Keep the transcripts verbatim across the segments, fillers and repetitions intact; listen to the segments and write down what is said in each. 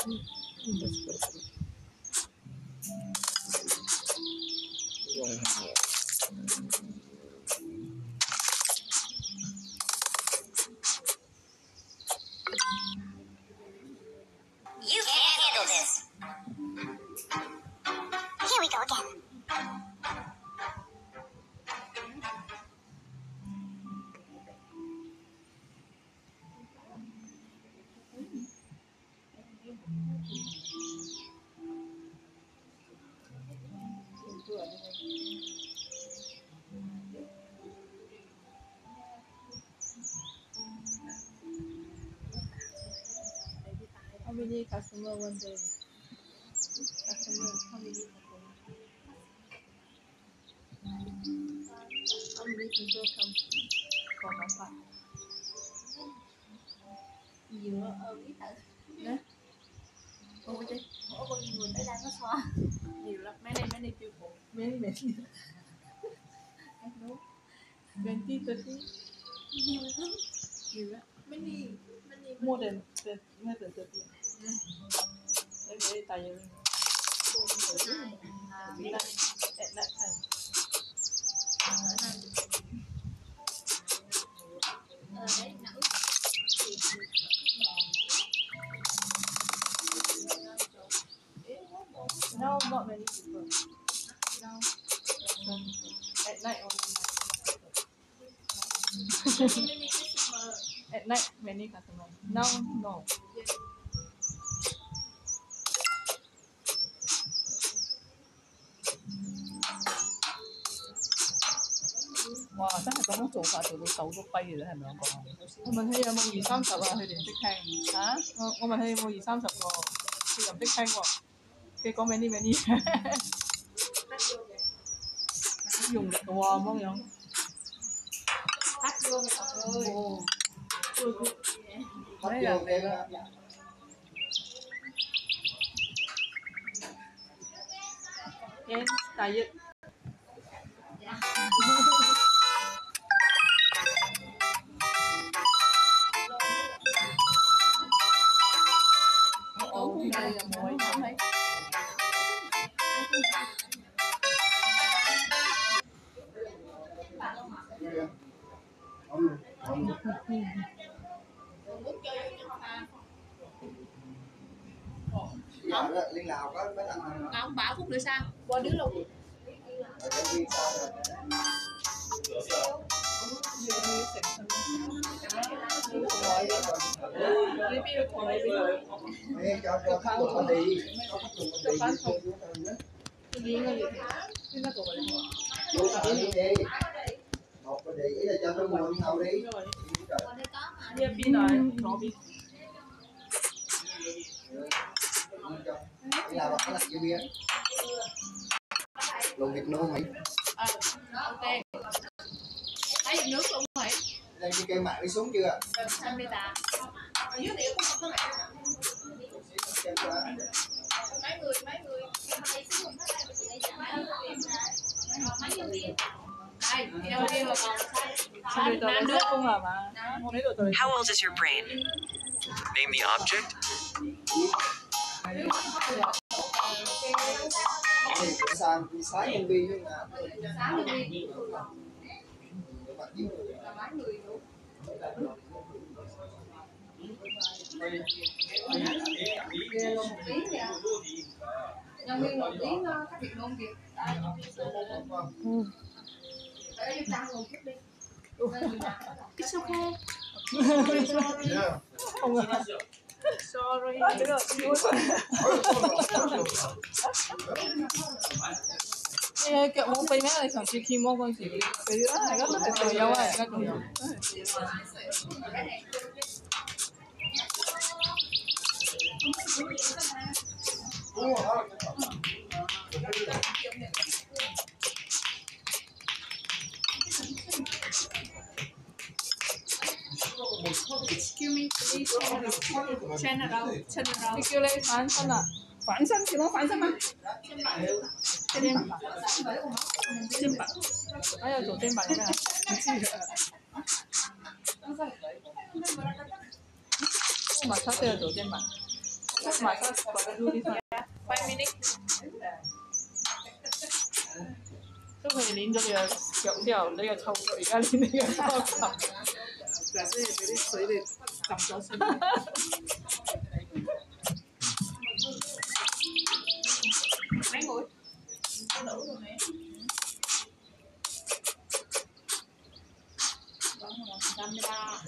You can't handle this. Here we go again. How many customer one day? Customer, how many customer? How many people come for massage? Nhiều ở biết thật. Nè, Ủa chứ, ủa bao nhiêu người tới đây có xoa. nhiều lắm. Mấy này mấy này chưa phụ. Mấy này mấy này. twenty, thirty. Nhiều lắm. Nhiều lắm. Many, many. More than more than thirty. Em thấy tài nhiều lên. At night time. Ờ đấy nắng. No, not many people. No. At night only. Many customer. At night many customers. Now no. Wow, 真係咁樣做法做到手都跛嘅啦，係咪我講？我問佢有冇二三十啊？佢哋唔識聽嚇。我我問佢有冇二三十個，佢又唔識聽喎。佢講 many many， 用力嘅喎咁樣。 Tắt vô rồi ơi. Ồ. Đấy là về đó. Em tired. Ồ, đây là muối thấy. Không, liên lạc có mấy thằng Không, bảo Phúc nữa sao? Qua đứa luôn. cho cho khách của mình đi. Cho bán không? Tôi đi ngay vậy. Cái nó còn Vô phải đi đi. Một cái đi, ý là cho nó mua nhau đi. Đi bên này, nó bên. Là bạn là gì biết? Lồng vịt nô mày. Ờ, ok. Lấy nước luôn mày. Đây đi cây mạng đi xuống chưa? Xanh đi ta. Ở dưới này cũng không có mẹ. Mấy người, mấy người. Mấy xuống hết đây chị lấy trả mấy nhân viên. Đây, nhân viên mà còn Nam nước không hả mà? How old is your brain? Name the object. Sang đi sáu nhân viên nhưng mà sáu nhân viên. bạn nhiều Là mấy người đủ. Về luôn một tiếng vậy. Nhân viên một tiếng khách việc luôn kìa. Để cho tăng một chút đi. It's okay. Không à. Sorry. Ê, kiểu muốn bay mấy này chẳng chỉ khi mua con gì cái đó này rất là tuyệt vời á, cái này. Excuse me, please. Turn around, turn around. Cái kêu lên phản thân à? Phản thân thì nó phản thân mà. Trên bản. Trên bản. Nó là chỗ trên bản này. Mà sao đây là chỗ trên bản? massage got to do this one. Five minutes. 都佢哋練咗你嘅腳之後，你嘅臭腳，而家練你嘅膊頭。 就係所以俾啲水你浸咗先。mấy người có đủ rồi nè camera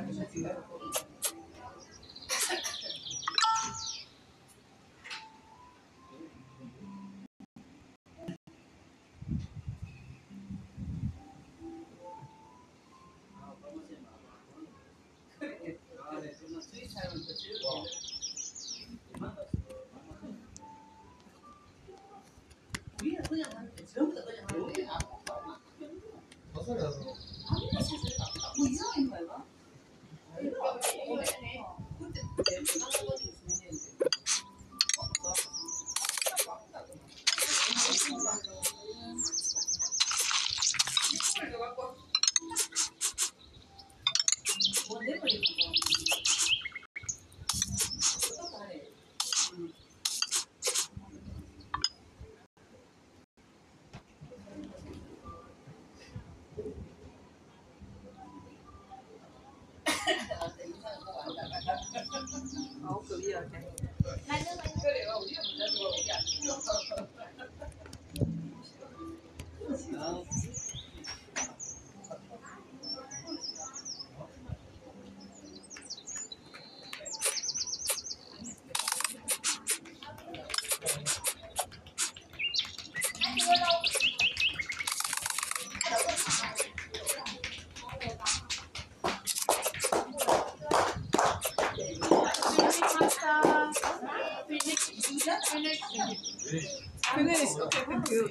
好佢呢樣嘅。Finish, okay, thank you.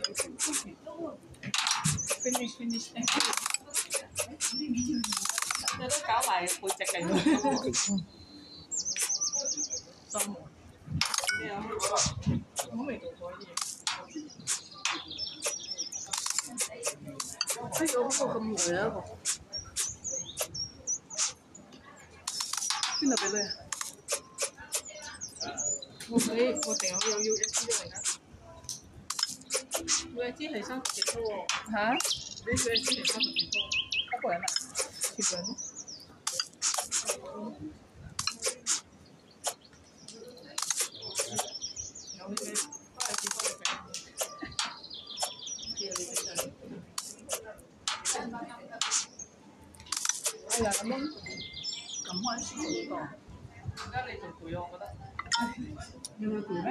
Finish, finish, thank you. 你都搞埋背脊嚟喎。心咩啊？我未做過呢嘢。哎呀，嗰個咁耐啊！一個邊度俾你啊？我俾我定有有要一支嚟㗎。每一支係三十幾多喎？嚇？你每一支係三十幾多？一個人啊？幾個人咯？有啲咩都係幾多嘅？哎呀，咁樣咁開心好多。而家你仲攰啊？我覺得。要佢攰咩？